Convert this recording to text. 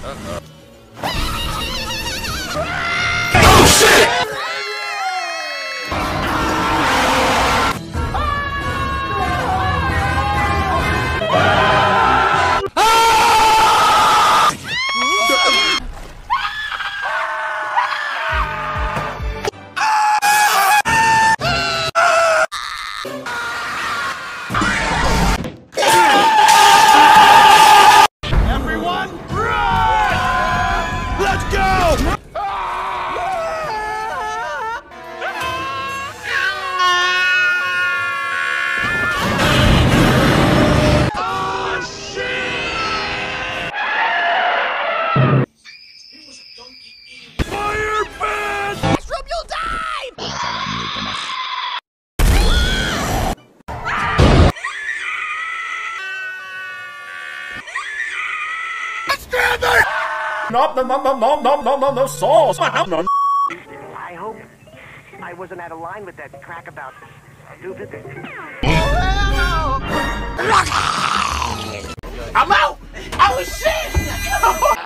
Oh shit! No sauce. I hope I wasn't out of line with that crack about stupid. I'm out! Oh shit!